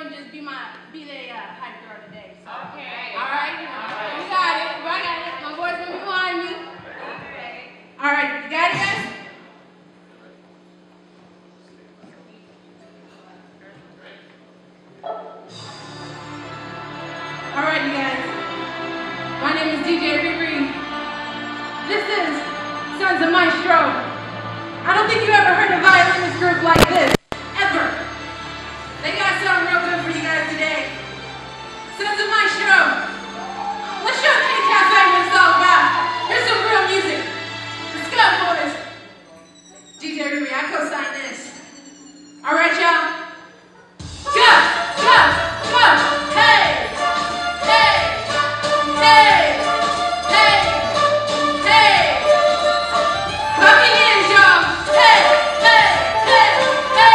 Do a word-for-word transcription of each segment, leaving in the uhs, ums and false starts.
and just be my be their uh, hype girl today. So. Okay. All right. You got it. I got it. My boy's gonna be behind me. Okay. All right. You got it, guys? All right, you guys. My name is D J Riri. This is Sons of Maestro. I don't think you ever heard a violinist group like this, ever. They got something real good for you guys today. Sons of Maestro. Let's show K Cafe what it's all about. Here's some real music. Let's go, boys. D J Riri, I co-sign this. All right, y'all. Go, go, go. Hey. Hey, hey, hey, hey. Clap your hands, y'all. Hey, hey, hey, hey.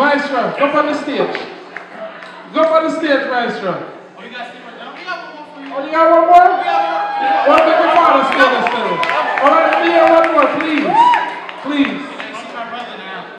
Maestro, go up on the stage. Go up on the stage, Maestro. Oh, you got one more? We got one more for you. Oh, you got one more? Well, make your father steal this too. All right, let me hear one more, please. Please.